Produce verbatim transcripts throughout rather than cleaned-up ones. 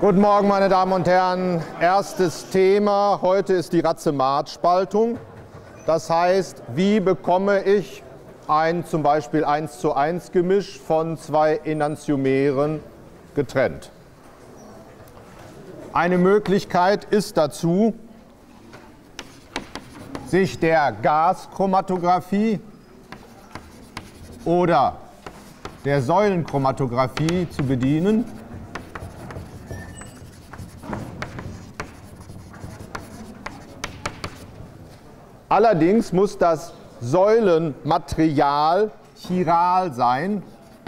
Guten Morgen, meine Damen und Herren. Erstes Thema heute ist die Racemat-Spaltung. Das heißt, wie bekomme ich ein zum Beispiel eins zu eins Gemisch von zwei Enantiomeren getrennt? Eine Möglichkeit ist dazu, sich der Gaschromatographie oder der Säulenchromatographie zu bedienen. Allerdings muss das Säulenmaterial chiral sein.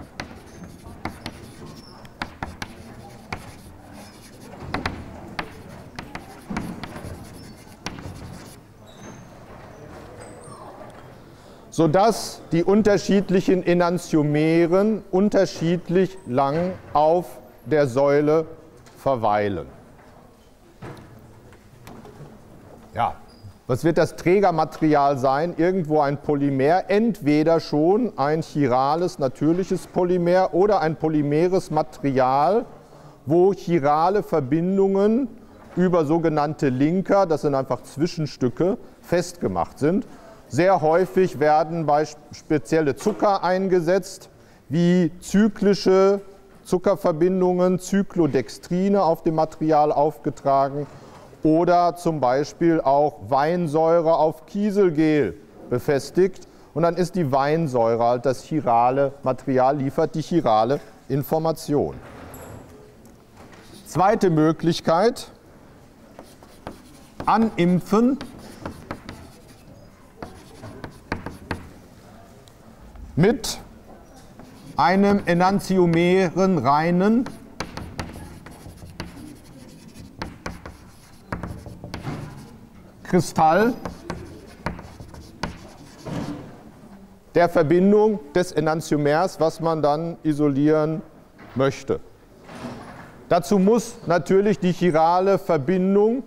Sodass die unterschiedlichen Enantiomeren unterschiedlich lang auf der Säule verweilen. Ja. Was wird das Trägermaterial sein? Irgendwo ein Polymer, entweder schon ein chirales, natürliches Polymer oder ein polymeres Material, wo chirale Verbindungen über sogenannte Linker, das sind einfach Zwischenstücke, festgemacht sind. Sehr häufig werden bei spezielle Zucker eingesetzt, wie zyklische Zuckerverbindungen, Cyclodextrine auf dem Material aufgetragen. Oder zum Beispiel auch Weinsäure auf Kieselgel befestigt. Und dann ist die Weinsäure halt das chirale Material, liefert die chirale Information. Zweite Möglichkeit, Animphen mit einem enantiomeren reinen Kristall der Verbindung des Enantiomers, was man dann isolieren möchte. Dazu muss natürlich die chirale Verbindung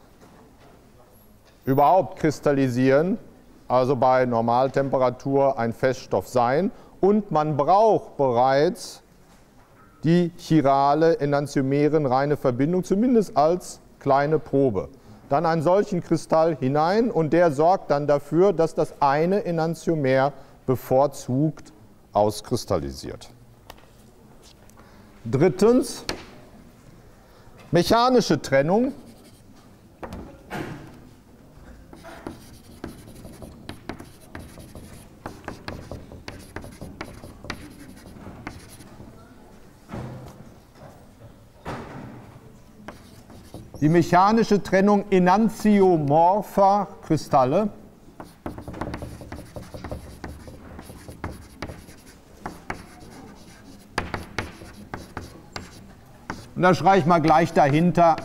überhaupt kristallisieren, also bei Normaltemperatur ein Feststoff sein, und man braucht bereits die chirale enantiomerenreine Verbindung, zumindest als kleine Probe. Dann einen solchen Kristall hinein und der sorgt dann dafür, dass das eine Enantiomer bevorzugt auskristallisiert. Drittens, mechanische Trennung. Die mechanische Trennung enantiomorpher Kristalle. Und da schreibe ich mal gleich dahinter,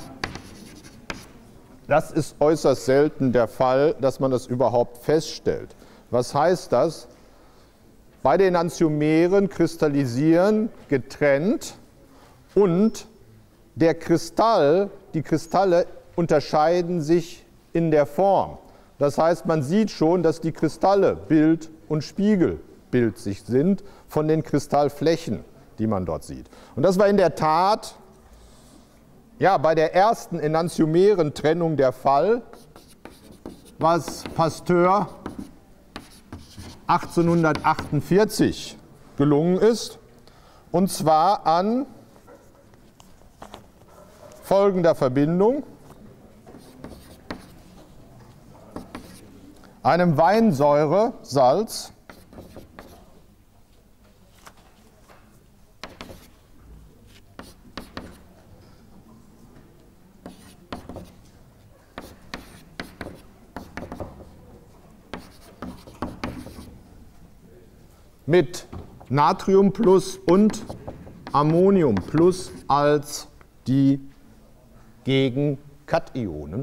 das ist äußerst selten der Fall, dass man das überhaupt feststellt. Was heißt das? Beide Enantiomeren kristallisieren getrennt und der Kristall, die Kristalle unterscheiden sich in der Form. Das heißt, man sieht schon, dass die Kristalle Bild- und Spiegelbildlich sind von den Kristallflächen, die man dort sieht. Und das war in der Tat ja, bei der ersten Enantiomerentrennung der Fall, was Pasteur achtzehnhundertachtundvierzig gelungen ist, und zwar an folgender Verbindung, einem Weinsäuresalz mit Natrium plus und Ammonium plus als die Gegenkationen.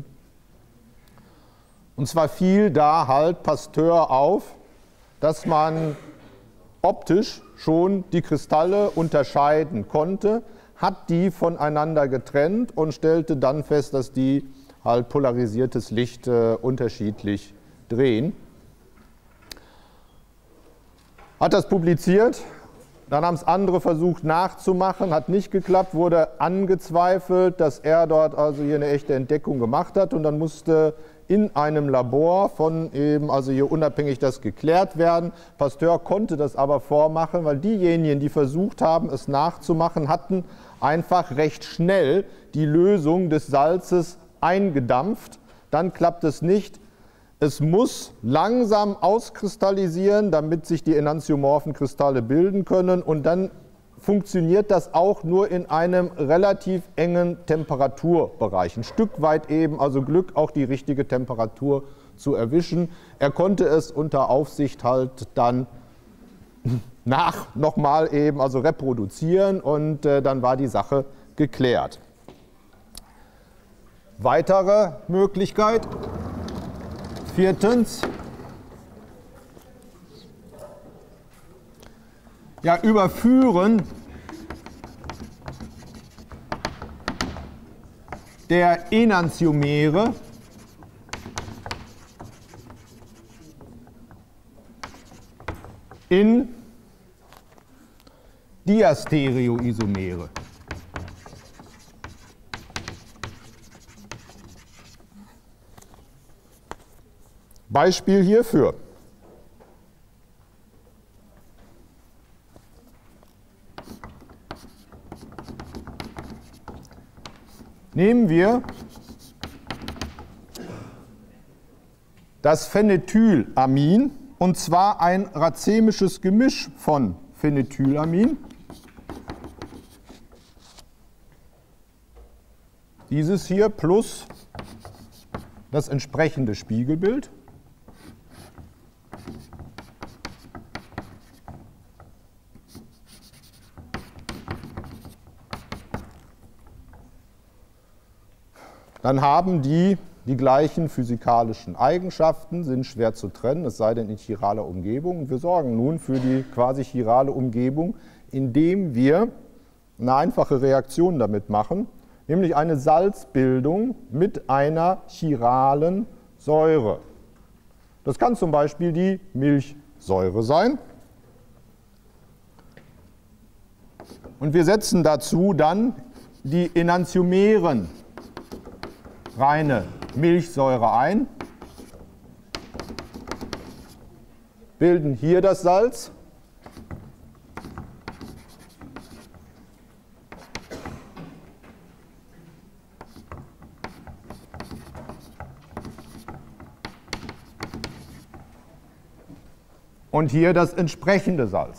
Und zwar fiel da halt Pasteur auf, dass man optisch schon die Kristalle unterscheiden konnte, hat die voneinander getrennt und stellte dann fest, dass die halt polarisiertes Licht äh, unterschiedlich drehen. Hat das publiziert Dann haben es andere versucht nachzumachen, hat nicht geklappt, wurde angezweifelt, dass er dort also hier eine echte Entdeckung gemacht hat. Und dann musste in einem Labor von eben, also hier unabhängig das geklärt werden. Pasteur konnte das aber vormachen, weil diejenigen, die versucht haben, es nachzumachen, hatten einfach recht schnell die Lösung des Salzes eingedampft. Dann klappt es nicht. Es muss langsam auskristallisieren, damit sich die enantiomorphen Kristalle bilden können. Und dann funktioniert das auch nur in einem relativ engen Temperaturbereich. Ein Stück weit eben, also Glück, auch die richtige Temperatur zu erwischen. Er konnte es unter Aufsicht halt dann nach nochmal eben, also reproduzieren und äh, dann war die Sache geklärt. Weitere Möglichkeit. Viertens. Ja, Überführen der Enantiomere in Diastereoisomere. Beispiel hierfür. Nehmen wir das Phenethylamin, und zwar ein racemisches Gemisch von Phenethylamin. Dieses hier plus das entsprechende Spiegelbild. Dann haben die die gleichen physikalischen Eigenschaften, sind schwer zu trennen, es sei denn in chiraler Umgebung. Und wir sorgen nun für die quasi chirale Umgebung, indem wir eine einfache Reaktion damit machen, nämlich eine Salzbildung mit einer chiralen Säure. Das kann zum Beispiel die Milchsäure sein. Und wir setzen dazu dann die Enantiomeren reine Milchsäure ein, bilden hier das Salz. Und hier das entsprechende Salz.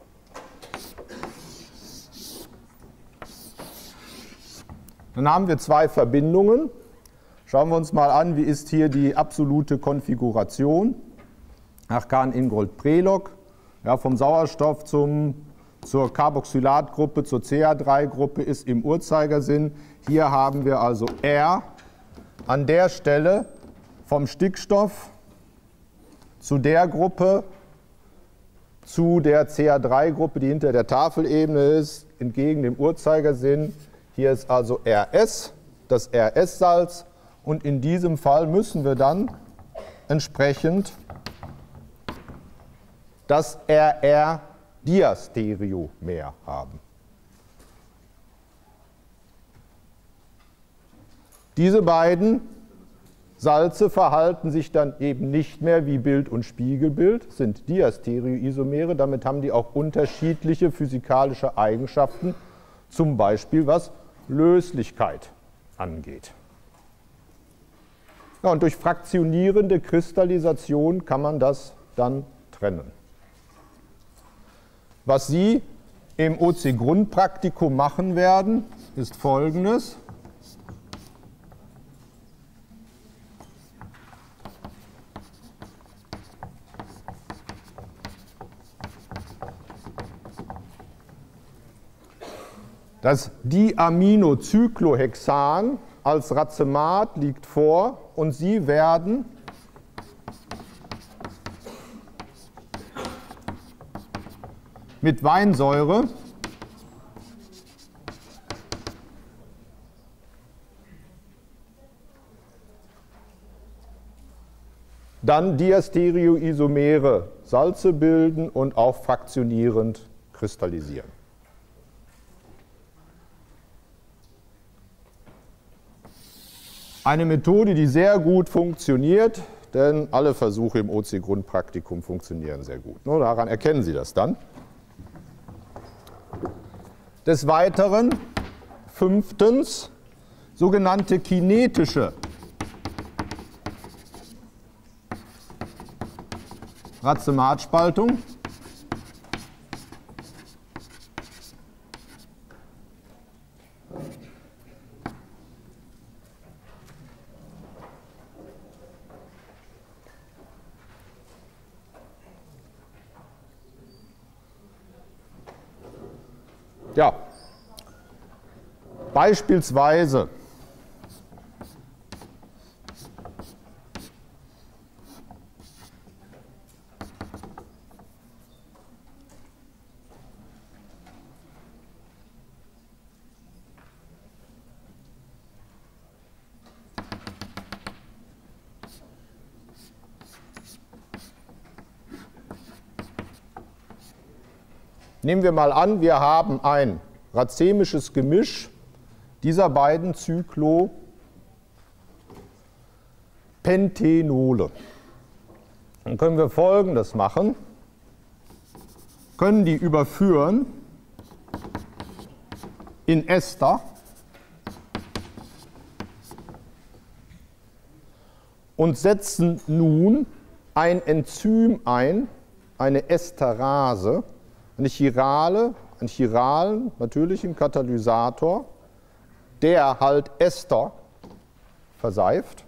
Dann haben wir zwei Verbindungen. Schauen wir uns mal an, wie ist hier die absolute Konfiguration nach Kahn-Ingold-Prelog. Ja, vom Sauerstoff zum, zur Carboxylatgruppe, zur C H drei Gruppe ist im Uhrzeigersinn. Hier haben wir also R an der Stelle vom Stickstoff zu der Gruppe, zu der C H drei Gruppe, die hinter der Tafelebene ist, entgegen dem Uhrzeigersinn. Hier ist also R S, das R S-Salz. Und in diesem Fall müssen wir dann entsprechend das R R-Diastereomer haben. Diese beiden Salze verhalten sich dann eben nicht mehr wie Bild und Spiegelbild, sind Diastereoisomere, damit haben die auch unterschiedliche physikalische Eigenschaften, zum Beispiel was Löslichkeit angeht. Ja, und durch fraktionierende Kristallisation kann man das dann trennen. Was Sie im O C-Grundpraktikum machen werden, ist Folgendes. Das Diaminocyclohexan als Racemat liegt vor und Sie werden mit Weinsäure dann Diastereoisomere Salze bilden und auch fraktionierend kristallisieren. Eine Methode, die sehr gut funktioniert, denn alle Versuche im O C-Grundpraktikum funktionieren sehr gut. Nur daran erkennen Sie das dann. Des Weiteren, fünftens, sogenannte kinetische Racemate-Spaltung. Ja, beispielsweise nehmen wir mal an, wir haben ein racemisches Gemisch dieser beiden Cyclopentenole. Dann können wir Folgendes machen, können die überführen in Ester und setzen nun ein Enzym ein, eine Esterase, eine Chirale, einen chiralen, natürlichen Katalysator, der halt Ester verseift.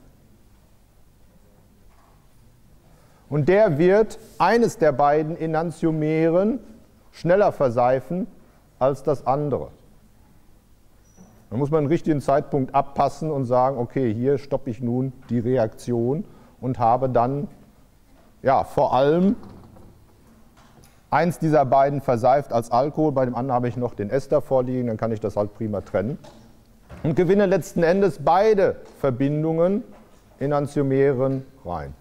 Und der wird eines der beiden Enantiomeren schneller verseifen als das andere. Da muss man einen richtigen Zeitpunkt abpassen und sagen, okay, hier stoppe ich nun die Reaktion und habe dann ja, vor allem eins dieser beiden verseift als Alkohol, bei dem anderen habe ich noch den Ester vorliegen, dann kann ich das halt prima trennen. Und gewinne letzten Endes beide Verbindungen Enantiomeren rein.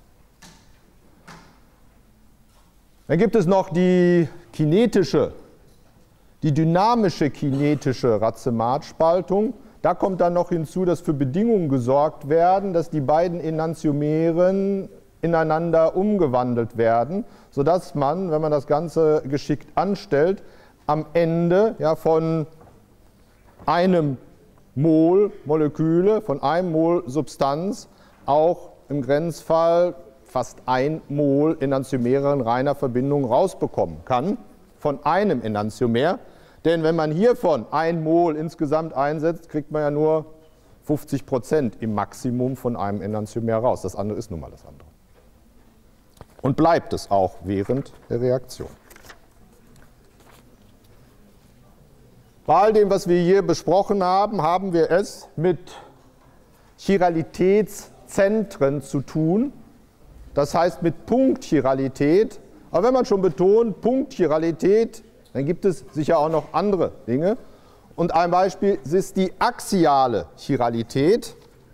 Dann gibt es noch die kinetische, die dynamische kinetische Racemate-Spaltung. Da kommt dann noch hinzu, dass für Bedingungen gesorgt werden, dass die beiden Enantiomeren ineinander umgewandelt werden, sodass man, wenn man das Ganze geschickt anstellt, am Ende ja, von einem Mol Moleküle, von einem Mol Substanz auch im Grenzfall fast ein Mol Enantiomer in reiner Verbindung rausbekommen kann, von einem Enantiomer. Denn wenn man hiervon ein Mol insgesamt einsetzt, kriegt man ja nur fünfzig Prozent im Maximum von einem Enantiomer raus. Das andere ist nun mal das andere. Und bleibt es auch während der Reaktion. Bei all dem, was wir hier besprochen haben, haben wir es mit Chiralitätszentren zu tun, das heißt mit Punktchiralität. Aber wenn man schon betont Punktchiralität, dann gibt es sicher auch noch andere Dinge. Und ein Beispiel ist die axiale Chiralität.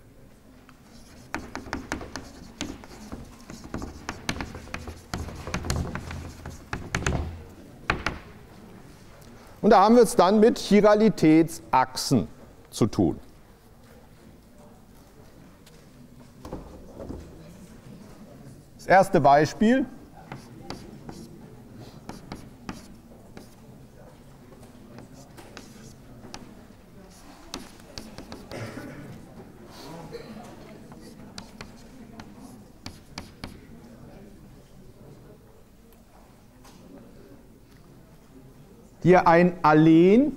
Und da haben wir es dann mit Chiralitätsachsen zu tun. Das erste Beispiel. Hier ein Alen,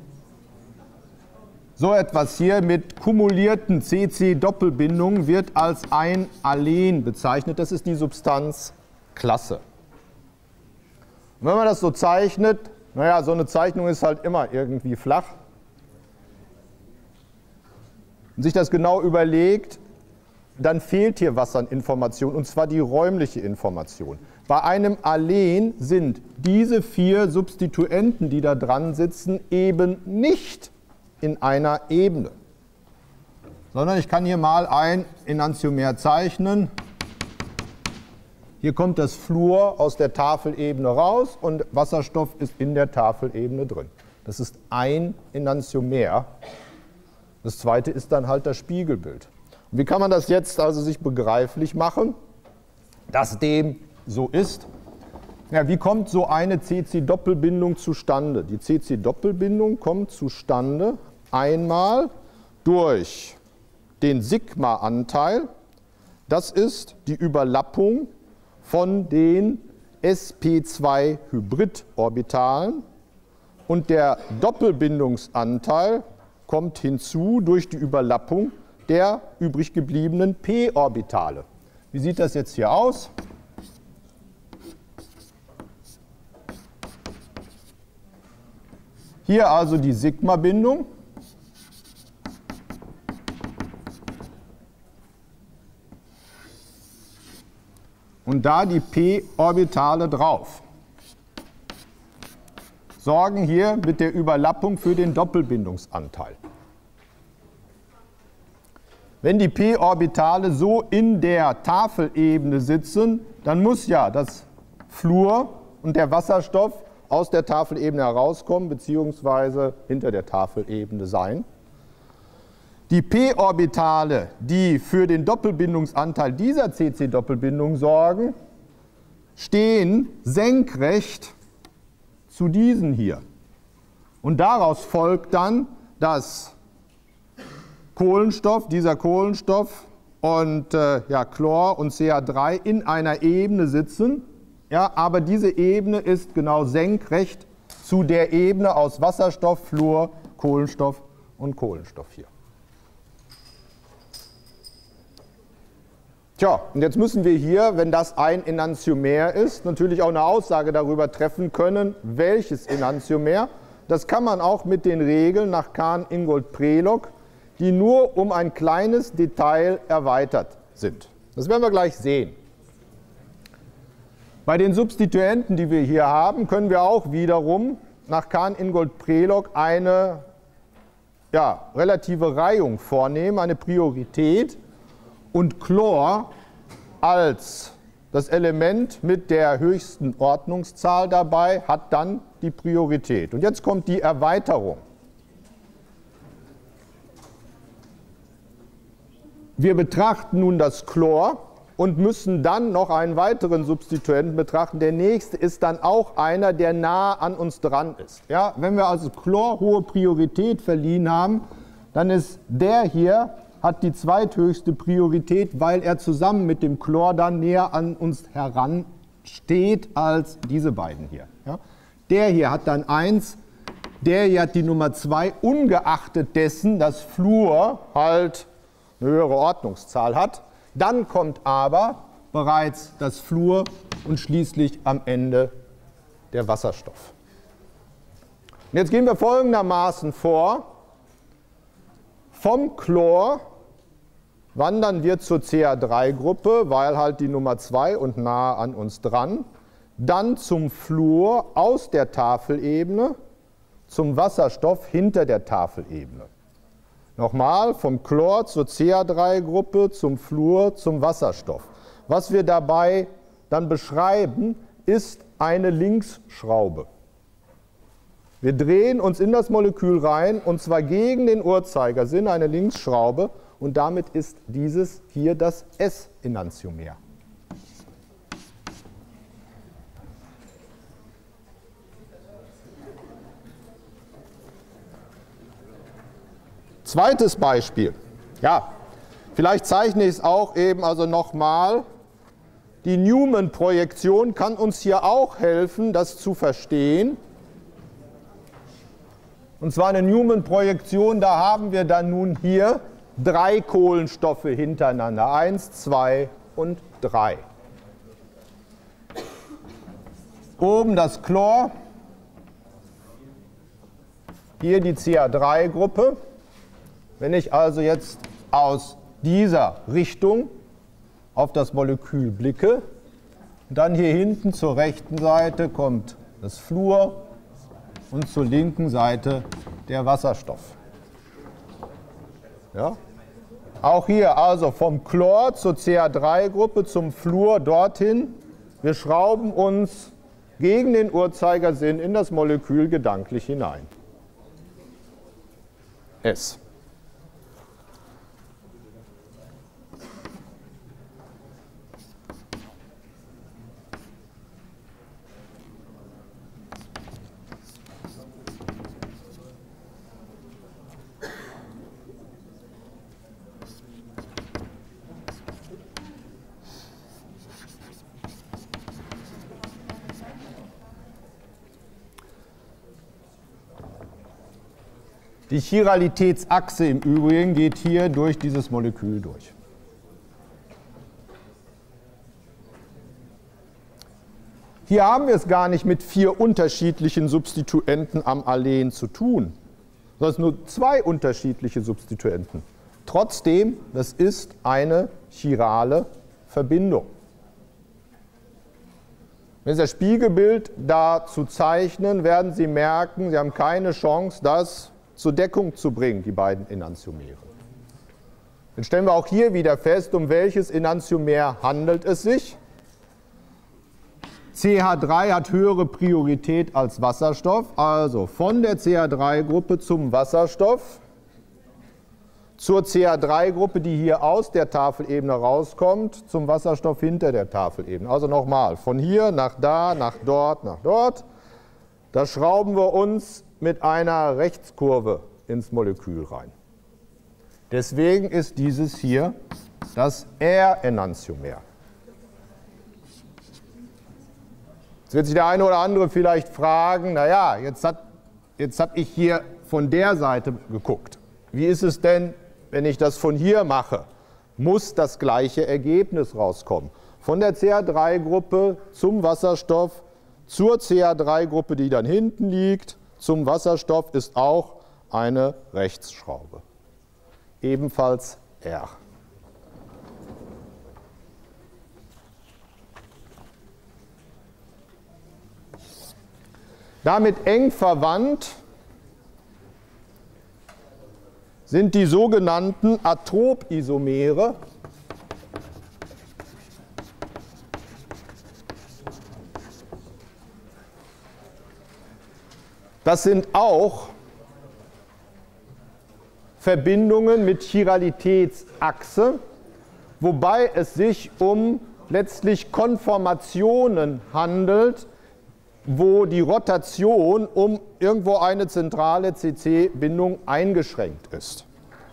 so etwas hier mit kumulierten C C-Doppelbindungen wird als ein Alen bezeichnet. Das ist die Substanzklasse. Und wenn man das so zeichnet, naja, so eine Zeichnung ist halt immer irgendwie flach. Und sich das genau überlegt, dann fehlt hier was an Information, und zwar die räumliche Information. Bei einem Alen sind diese vier Substituenten, die da dran sitzen, eben nicht in einer Ebene. Sondern ich kann hier mal ein Enantiomer zeichnen. Hier kommt das Fluor aus der Tafelebene raus und Wasserstoff ist in der Tafelebene drin. Das ist ein Enantiomer. Das zweite ist dann halt das Spiegelbild. Und wie kann man das jetzt also sich begreiflich machen, dass dem so ist? Ja, wie kommt so eine C C-Doppelbindung zustande? Die C C-Doppelbindung kommt zustande einmal durch den Sigma-Anteil. Das ist die Überlappung von den s p zwei Hybridorbitalen. Und der Doppelbindungsanteil kommt hinzu durch die Überlappung der übrig gebliebenen p-Orbitale. Wie sieht das jetzt hier aus? Hier also die Sigma-Bindung. Und da die p-Orbitale drauf. Sorgen hier mit der Überlappung für den Doppelbindungsanteil. Wenn die p-Orbitale so in der Tafelebene sitzen, dann muss ja das Fluor und der Wasserstoff aus der Tafelebene herauskommen bzw. hinter der Tafelebene sein. Die p-Orbitale, die für den Doppelbindungsanteil dieser C C-Doppelbindung sorgen, stehen senkrecht zu diesen hier. Und daraus folgt dann, dass Kohlenstoff, dieser Kohlenstoff und äh, ja, Chlor und C H drei in einer Ebene sitzen, ja, aber diese Ebene ist genau senkrecht zu der Ebene aus Wasserstoff, Fluor, Kohlenstoff und Kohlenstoff hier. Tja, und jetzt müssen wir hier, wenn das ein Enantiomer ist, natürlich auch eine Aussage darüber treffen können, welches Enantiomer. Das kann man auch mit den Regeln nach Kahn-Ingold-Prelog, die nur um ein kleines Detail erweitert sind. Das werden wir gleich sehen. Bei den Substituenten, die wir hier haben, können wir auch wiederum nach Kahn-Ingold-Prelog eine ja, relative Reihung vornehmen, eine Priorität. Und Chlor als das Element mit der höchsten Ordnungszahl dabei hat dann die Priorität. Und jetzt kommt die Erweiterung. Wir betrachten nun das Chlor und müssen dann noch einen weiteren Substituenten betrachten. Der nächste ist dann auch einer, der nah an uns dran ist. Ja, wenn wir also Chlor hohe Priorität verliehen haben, dann ist der hier hat die zweithöchste Priorität, weil er zusammen mit dem Chlor dann näher an uns heransteht als diese beiden hier. Ja? Der hier hat dann eins, der hier hat die Nummer zwei, ungeachtet dessen, dass Fluor halt eine höhere Ordnungszahl hat. Dann kommt aber bereits das Fluor und schließlich am Ende der Wasserstoff. Und jetzt gehen wir folgendermaßen vor. Vom Chlor wandern wir zur C H drei Gruppe, weil halt die Nummer zwei und nahe an uns dran. Dann zum Fluor aus der Tafelebene, zum Wasserstoff hinter der Tafelebene. Nochmal vom Chlor zur C H drei Gruppe, zum Fluor, zum Wasserstoff. Was wir dabei dann beschreiben, ist eine Linksschraube. Wir drehen uns in das Molekül rein und zwar gegen den Uhrzeigersinn, eine Linksschraube, und damit ist dieses hier das S-Enantiomer. Zweites Beispiel. Ja, vielleicht zeichne ich es auch eben also nochmal. Die Newman-Projektion kann uns hier auch helfen, das zu verstehen. Und zwar eine Newman-Projektion, da haben wir dann nun hier drei Kohlenstoffe hintereinander. Eins, zwei und drei. Oben das Chlor, hier die C H drei Gruppe. Wenn ich also jetzt aus dieser Richtung auf das Molekül blicke, und dann hier hinten zur rechten Seite kommt das Fluor und zur linken Seite der Wasserstoff. Ja? Auch hier also vom Chlor zur C H drei Gruppe zum Fluor dorthin wir schrauben uns gegen den Uhrzeigersinn in das Molekül gedanklich hinein. S. Die Chiralitätsachse im Übrigen geht hier durch dieses Molekül durch. Hier haben wir es gar nicht mit vier unterschiedlichen Substituenten am Alen zu tun, sondern nur zwei unterschiedliche Substituenten. Trotzdem, das ist eine chirale Verbindung. Wenn Sie das Spiegelbild da zu zeichnen, werden Sie merken, Sie haben keine Chance, das zur Deckung zu bringen, die beiden Enantiomere. Dann stellen wir auch hier wieder fest, um welches Enantiomer handelt es sich. C H drei hat höhere Priorität als Wasserstoff, also von der C H drei Gruppe zum Wasserstoff zur C H drei Gruppe, die hier aus der Tafelebene rauskommt, zum Wasserstoff hinter der Tafelebene. Also nochmal, von hier nach da, nach dort, nach dort. Da schrauben wir uns mit einer Rechtskurve ins Molekül rein. Deswegen ist dieses hier das R-Enantiomer. Jetzt wird sich der eine oder andere vielleicht fragen, naja, jetzt, jetzt habe ich hier von der Seite geguckt. Wie ist es denn, wenn ich das von hier mache? Muss das gleiche Ergebnis rauskommen. Von der C H drei Gruppe zum Wasserstoff zur C H drei Gruppe, die dann hinten liegt, zum Wasserstoff ist auch eine Rechtsschraube. Ebenfalls R. Damit eng verwandt sind die sogenannten Atropisomere. Das sind auch Verbindungen mit Chiralitätsachse, wobei es sich um letztlich Konformationen handelt, wo die Rotation um irgendwo eine zentrale C C-Bindung eingeschränkt ist.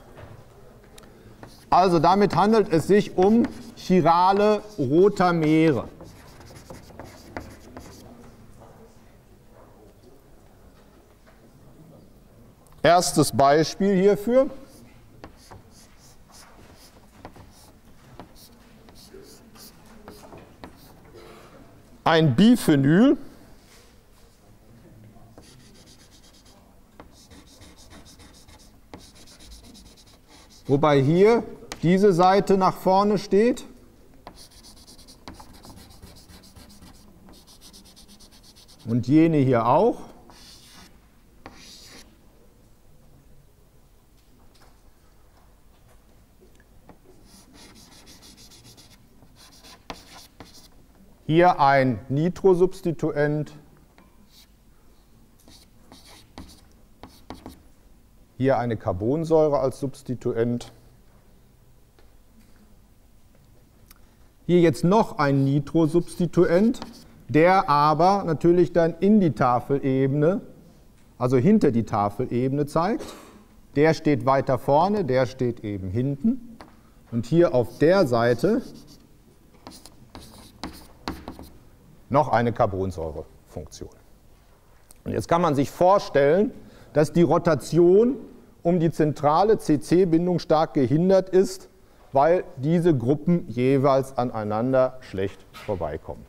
Also damit handelt es sich um chirale Rotamere. Erstes Beispiel hierfür. Ein Biphenyl. Wobei hier diese Seite nach vorne steht. Und jene hier auch. Hier ein Nitrosubstituent, hier eine Carbonsäure als Substituent, hier jetzt noch ein Nitrosubstituent, der aber natürlich dann in die Tafelebene, also hinter die Tafelebene zeigt. Der steht weiter vorne, der steht eben hinten. Und hier auf der Seite noch eine Carbonsäurefunktion. Und jetzt kann man sich vorstellen, dass die Rotation um die zentrale C C-Bindung stark gehindert ist, weil diese Gruppen jeweils aneinander schlecht vorbeikommen.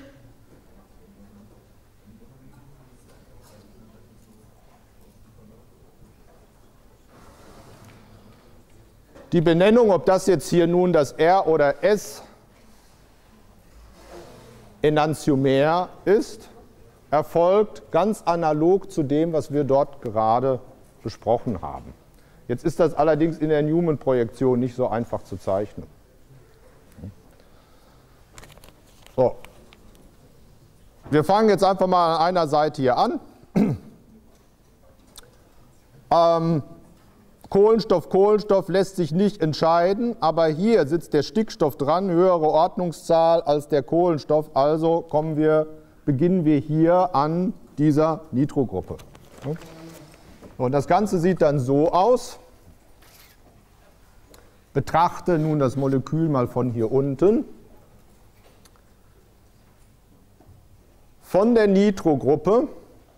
Die Benennung, ob das jetzt hier nun das R oder S Enantiomer ist, erfolgt ganz analog zu dem, was wir dort gerade besprochen haben. Jetzt ist das allerdings in der Newman-Projektion nicht so einfach zu zeichnen. So. wir fangen jetzt einfach mal an einer Seite hier an. ähm, Kohlenstoff, Kohlenstoff lässt sich nicht entscheiden, aber hier sitzt der Stickstoff dran, höhere Ordnungszahl als der Kohlenstoff, also kommen wir, beginnen wir hier an dieser Nitrogruppe. Und das Ganze sieht dann so aus. Betrachte nun das Molekül mal von hier unten. Von der Nitrogruppe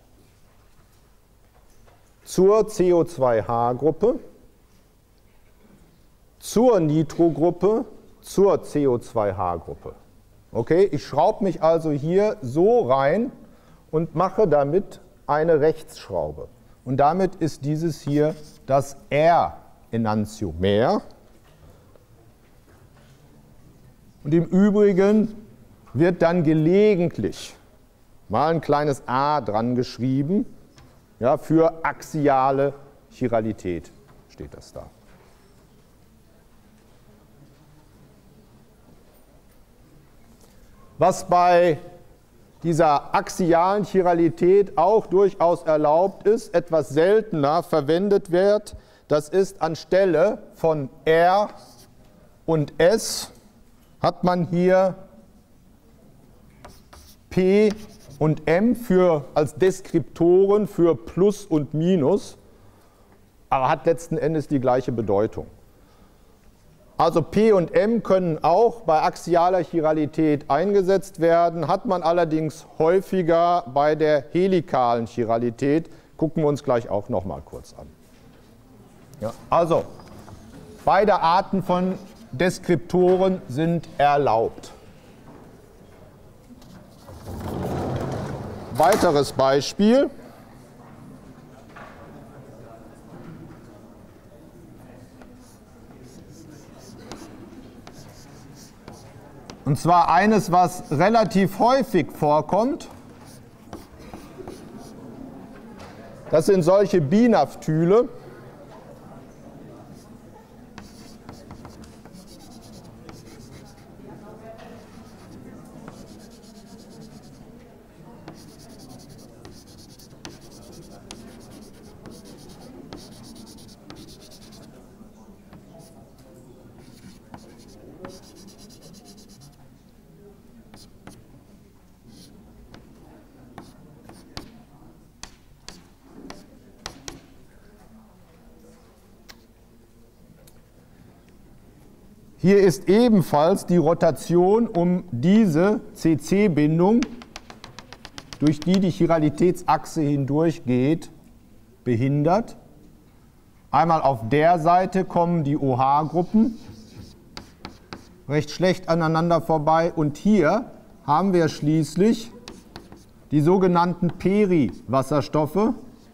zur C O zwei H-Gruppe, zur Nitrogruppe, zur C O zwei H-Gruppe. Okay, ich schraube mich also hier so rein und mache damit eine Rechtsschraube. Und damit ist dieses hier das R-Enantiomer. Und im Übrigen wird dann gelegentlich mal ein kleines a dran geschrieben. Ja, für axiale Chiralität steht das da. Was bei dieser axialen Chiralität auch durchaus erlaubt ist, etwas seltener verwendet wird, das ist anstelle von R und S hat man hier P und M für, als Deskriptoren für Plus und Minus, aber hat letzten Endes die gleiche Bedeutung. Also P und M können auch bei axialer Chiralität eingesetzt werden, hat man allerdings häufiger bei der helikalen Chiralität. Gucken wir uns gleich auch noch mal kurz an. Ja, also, beide Arten von Deskriptoren sind erlaubt. Weiteres Beispiel. Und zwar eines, was relativ häufig vorkommt. Das sind solche Binaftyle. Hier ist ebenfalls die Rotation um diese C C-Bindung, durch die die Chiralitätsachse hindurch geht, behindert. Einmal auf der Seite kommen die O H-Gruppen recht schlecht aneinander vorbei und hier haben wir schließlich die sogenannten Periwasserstoffe,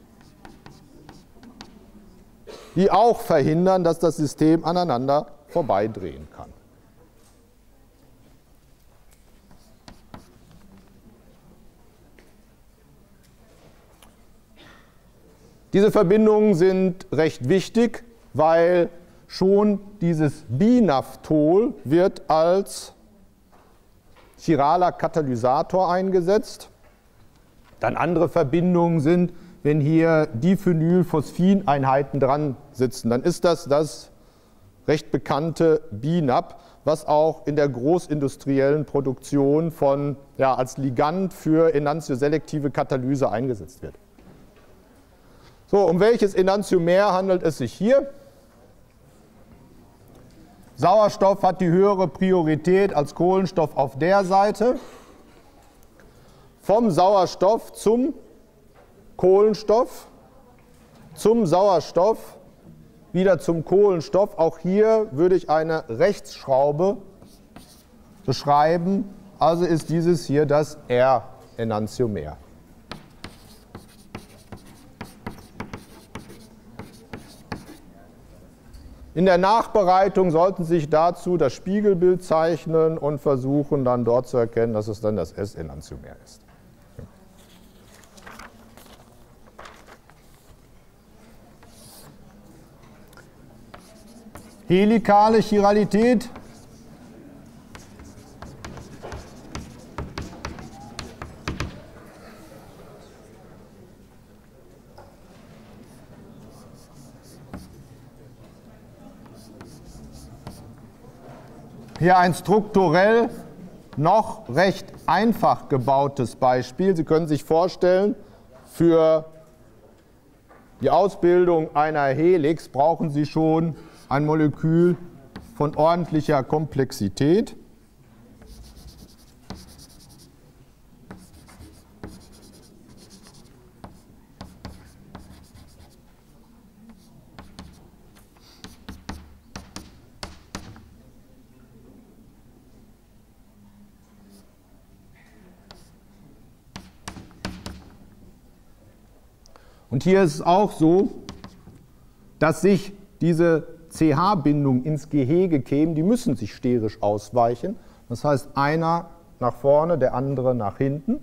die auch verhindern, dass das System aneinander vorbeidrehen kann. Diese Verbindungen sind recht wichtig, weil schon dieses Binaftol wird als chiraler Katalysator eingesetzt. Dann andere Verbindungen sind, wenn hier Diphenylphosphineinheiten dran sitzen, dann ist das das recht bekannte Binap, was auch in der großindustriellen Produktion von, ja, als Ligand für enantioselektive Katalyse eingesetzt wird. So, um welches Enantiomer handelt es sich hier? Sauerstoff hat die höhere Priorität als Kohlenstoff auf der Seite. Vom Sauerstoff zum Kohlenstoff, zum Sauerstoff, wieder zum Kohlenstoff. Auch hier würde ich eine Rechtsschraube beschreiben. Also ist dieses hier das R-Enantiomer. In der Nachbereitung sollten Sie sich dazu das Spiegelbild zeichnen und versuchen dann dort zu erkennen, dass es dann das S-Enantiomer ist. Helikale Chiralität. Hier ein strukturell noch recht einfach gebautes Beispiel. Sie können sich vorstellen, für die Ausbildung einer Helix brauchen Sie schon ein Molekül von ordentlicher Komplexität. Und hier ist es auch so, dass sich diese C H-Bindungen ins Gehege kämen, die müssen sich sterisch ausweichen. Das heißt, einer nach vorne, der andere nach hinten.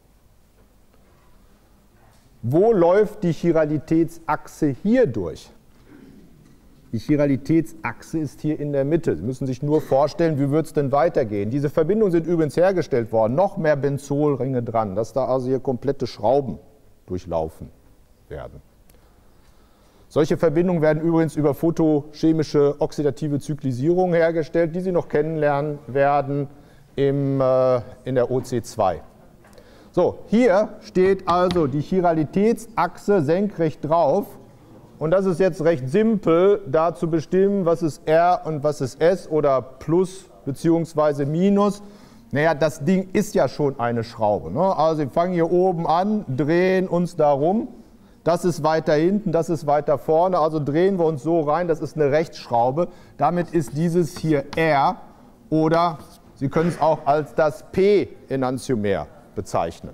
Wo läuft die Chiralitätsachse hier durch? Die Chiralitätsachse ist hier in der Mitte. Sie müssen sich nur vorstellen, wie wird es denn weitergehen. Diese Verbindungen sind übrigens hergestellt worden, noch mehr Benzolringe dran, dass da also hier komplette Schrauben durchlaufen werden. Solche Verbindungen werden übrigens über photochemische oxidative Zyklisierung hergestellt, die Sie noch kennenlernen werden im, äh, in der O C zwei. So, hier steht also die Chiralitätsachse senkrecht drauf und das ist jetzt recht simpel, da zu bestimmen, was ist R und was ist S oder Plus bzw. Minus. Naja, das Ding ist ja schon eine Schraube, ne? Also wir fangen hier oben an, drehen uns da rum. Das ist weiter hinten, das ist weiter vorne, also drehen wir uns so rein, das ist eine Rechtsschraube. Damit ist dieses hier R oder Sie können es auch als das P-Enantiomer bezeichnen.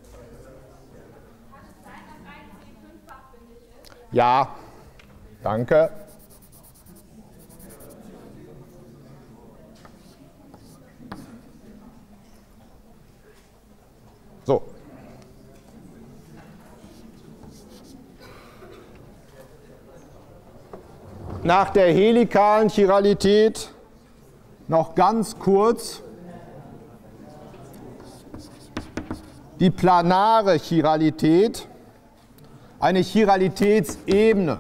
Ja, danke. So. Nach der helikalen Chiralität noch ganz kurz die planare Chiralität, eine Chiralitätsebene.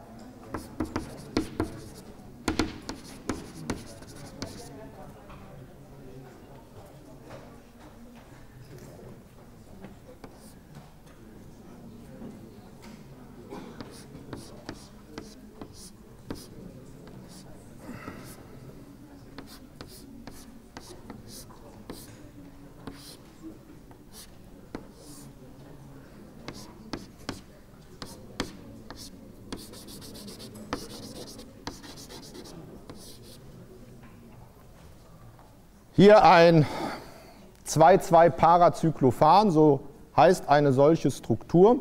Hier ein zwei zwei Paracyclophan, so heißt eine solche Struktur.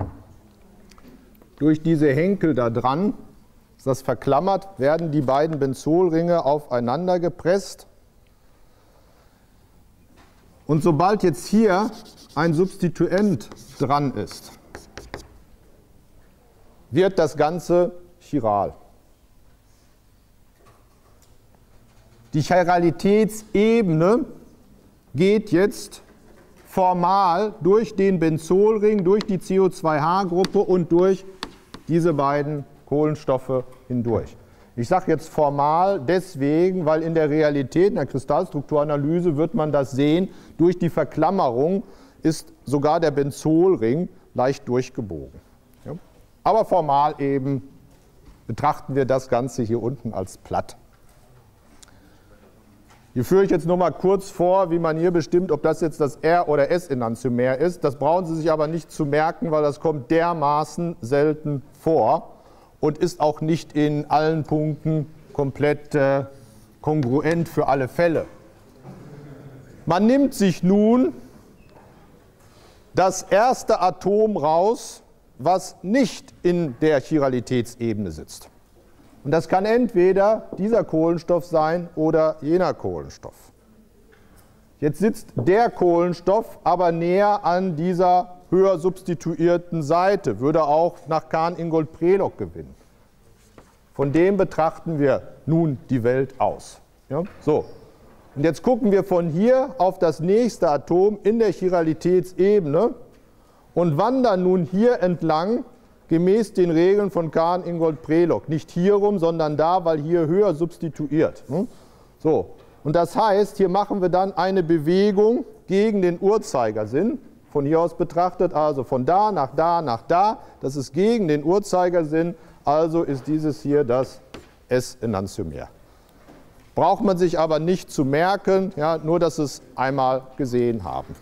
Durch diese Henkel da dran, ist das verklammert, werden die beiden Benzolringe aufeinander gepresst. Und sobald jetzt hier ein Substituent dran ist, wird das Ganze chiral. Die Chiralitätsebene geht jetzt formal durch den Benzolring, durch die C O zwei H-Gruppe und durch diese beiden Kohlenstoffe hindurch. Ich sage jetzt formal deswegen, weil in der Realität, in der Kristallstrukturanalyse wird man das sehen, durch die Verklammerung ist sogar der Benzolring leicht durchgebogen. Ja? Aber formal eben betrachten wir das Ganze hier unten als platt. Hier führe ich jetzt nur mal kurz vor, wie man hier bestimmt, ob das jetzt das R- oder S-Enantiomer ist. Das brauchen Sie sich aber nicht zu merken, weil das kommt dermaßen selten vor und ist auch nicht in allen Punkten komplett äh, kongruent für alle Fälle. Man nimmt sich nun das erste Atom raus, was nicht in der Chiralitätsebene sitzt. Und das kann entweder dieser Kohlenstoff sein oder jener Kohlenstoff. Jetzt sitzt der Kohlenstoff aber näher an dieser höher substituierten Seite, würde auch nach Cahn-Ingold-Prelog gewinnen. Von dem betrachten wir nun die Welt aus. Ja? So. Und jetzt gucken wir von hier auf das nächste Atom in der Chiralitätsebene und wandern nun hier entlang gemäß den Regeln von Cahn-Ingold-Prelog. Nicht hier rum, sondern da, weil hier höher substituiert. So. Und das heißt, hier machen wir dann eine Bewegung gegen den Uhrzeigersinn. Von hier aus betrachtet, also von da nach da nach da. Das ist gegen den Uhrzeigersinn. Also ist dieses hier das S-Enantiomer. Braucht man sich aber nicht zu merken, ja, nur dass Sie es einmal gesehen haben.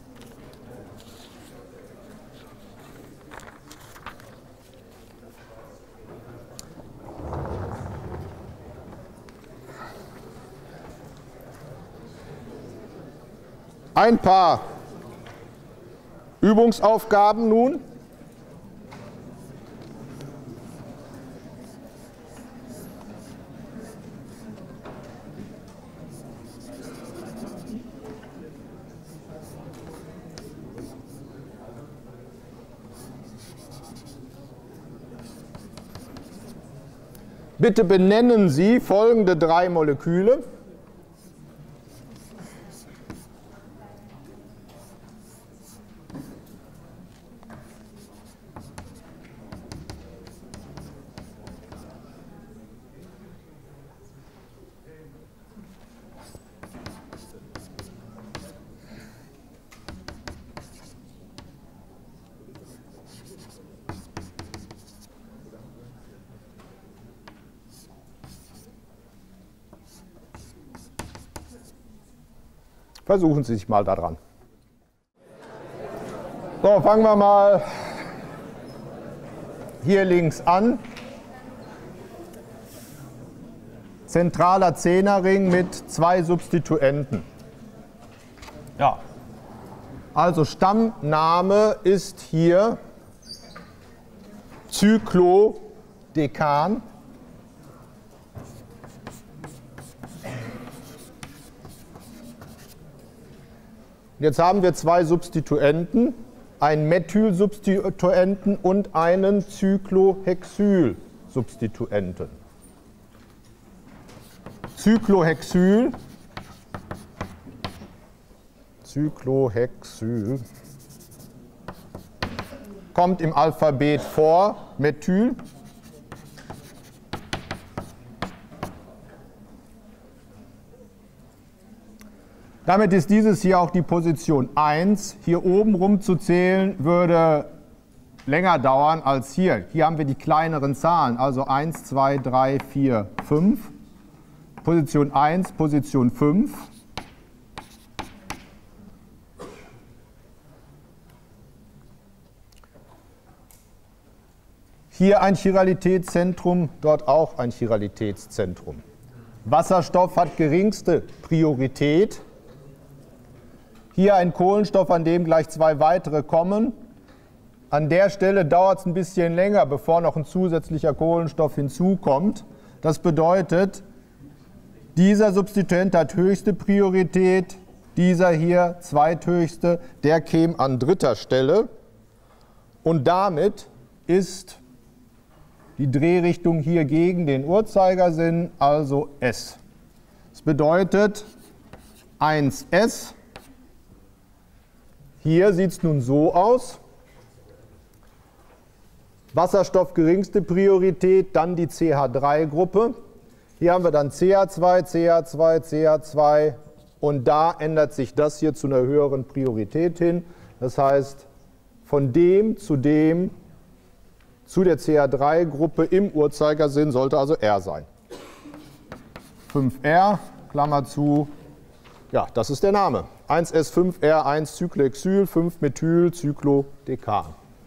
Ein paar Übungsaufgaben nun. Bitte benennen Sie folgende drei Moleküle. Versuchen Sie sich mal daran. So, fangen wir mal hier links an. Zentraler Zehnerring mit zwei Substituenten. Ja. Also Stammname ist hier Cyclodecan. Jetzt haben wir zwei Substituenten, einen Methylsubstituenten und einen Cyclohexyl-Substituenten. Cyclohexyl, Cyclohexyl kommt im Alphabet vor, Methyl. Damit ist dieses hier auch die Position eins. Hier oben rumzuzählen würde länger dauern als hier. Hier haben wir die kleineren Zahlen, also eins, zwei, drei, vier, fünf. Position eins, Position fünf. Hier ein Chiralitätszentrum, dort auch ein Chiralitätszentrum. Wasserstoff hat geringste Priorität. Hier ein Kohlenstoff, an dem gleich zwei weitere kommen. An der Stelle dauert es ein bisschen länger, bevor noch ein zusätzlicher Kohlenstoff hinzukommt. Das bedeutet, dieser Substituent hat höchste Priorität, dieser hier zweithöchste, der käme an dritter Stelle. Und damit ist die Drehrichtung hier gegen den Uhrzeigersinn, also S. Das bedeutet eins S. Hier sieht es nun so aus. Wasserstoff geringste Priorität, dann die C H drei Gruppe. Hier haben wir dann C H zwei, C H zwei, C H zwei und da ändert sich das hier zu einer höheren Priorität hin. Das heißt, von dem zu dem zu der C H drei Gruppe im Uhrzeigersinn sollte also R sein. fünf R, Klammer zu, ja, das ist der Name. eins S fünf R eins Cyclohexyl, fünf Methyl Cyclodecan.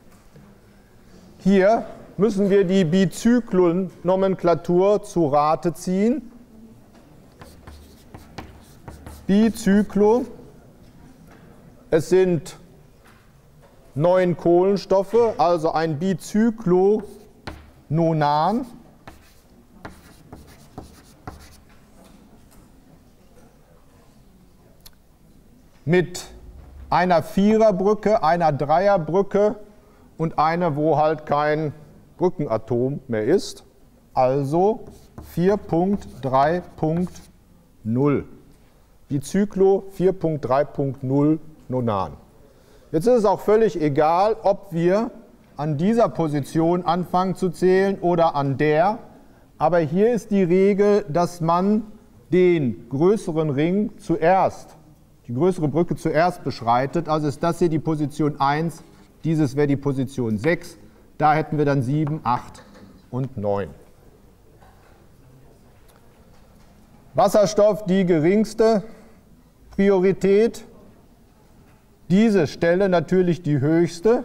Hier müssen wir die Bicyclo-Nomenklatur zu Rate ziehen. Bicyclo, es sind neun Kohlenstoffe, also ein Bicyclononan. Mit einer Viererbrücke, einer Dreierbrücke und einer, wo halt kein Brückenatom mehr ist. Also vier Punkt drei Punkt null. Bicyclo vier Punkt drei Punkt null Nonan. Jetzt ist es auch völlig egal, ob wir an dieser Position anfangen zu zählen oder an der. Aber hier ist die Regel, dass man den größeren Ring zuerst, die größere Brücke zuerst beschreitet. Also ist das hier die Position eins, dieses wäre die Position sechs. Da hätten wir dann sieben, acht und neun. Wasserstoff die geringste Priorität. Diese Stelle natürlich die höchste.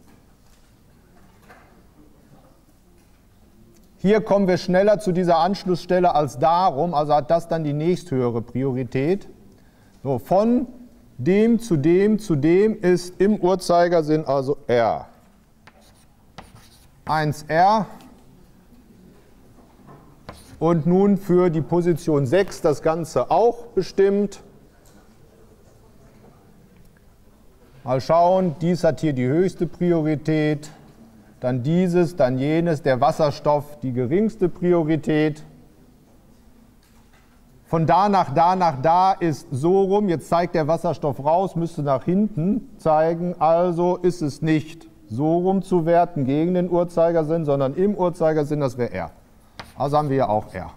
Hier kommen wir schneller zu dieser Anschlussstelle als darum, also hat das dann die nächsthöhere Priorität. So, von dem zu dem zu dem ist im Uhrzeigersinn also R. eins R. Und nun für die Position sechs das Ganze auch bestimmt. Mal schauen, dies hat hier die höchste Priorität. Dann dieses, dann jenes, der Wasserstoff die geringste Priorität. Von da nach da nach da ist so rum, jetzt zeigt der Wasserstoff raus, müsste nach hinten zeigen, also ist es nicht so rum zu werten gegen den Uhrzeigersinn, sondern im Uhrzeigersinn, das wäre R. Also haben wir hier auch R.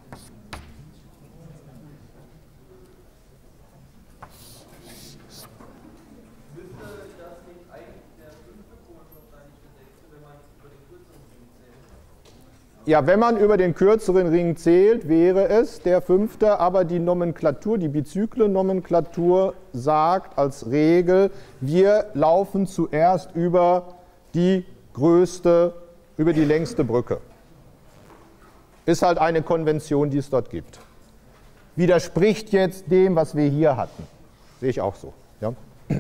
Ja, wenn man über den kürzeren Ring zählt, wäre es der fünfte, aber die Nomenklatur, die Bizyklen-Nomenklatur sagt als Regel, wir laufen zuerst über die größte, über die längste Brücke. Ist halt eine Konvention, die es dort gibt. Widerspricht jetzt dem, was wir hier hatten. Sehe ich auch so. Ja?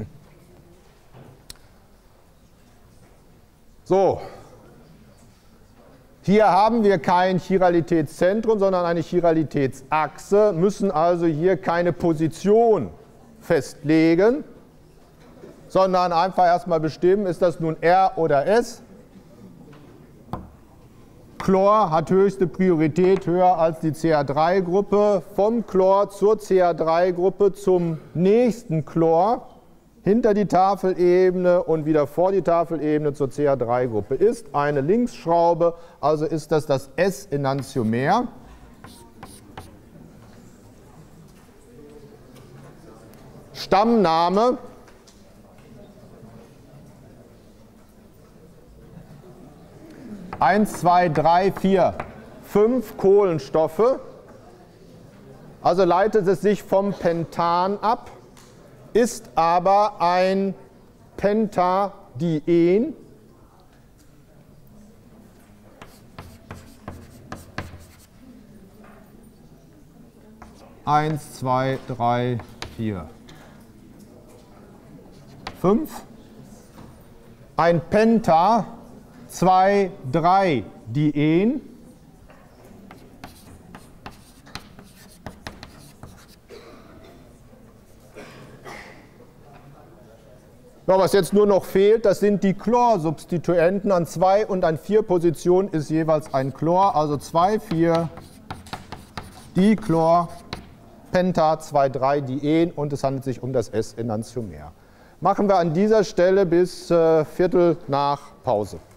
So. Hier haben wir kein Chiralitätszentrum, sondern eine Chiralitätsachse, müssen also hier keine Position festlegen, sondern einfach erstmal bestimmen, ist das nun R oder S. Chlor hat höchste Priorität, höher als die C H drei Gruppe. Vom Chlor zur C H drei Gruppe zum nächsten Chlor, hinter die Tafelebene und wieder vor die Tafelebene zur C H drei Gruppe ist eine Linksschraube, also ist das das S-Enantiomer. Stammname eins, zwei, drei, vier, fünf Kohlenstoffe, also leitet es sich vom Pentan ab, ist aber ein Pentadien. Eins, zwei, drei, vier, fünf. Ein Penta, zwei, drei Dien. Ja, was jetzt nur noch fehlt, das sind die Chlorsubstituenten. An zwei und an vier Positionen ist jeweils ein Chlor, also zwei, vier Dichlor, Penta, zwei, drei Dien und es handelt sich um das S-Enantiomer. Machen wir an dieser Stelle bis äh, Viertel nach Pause.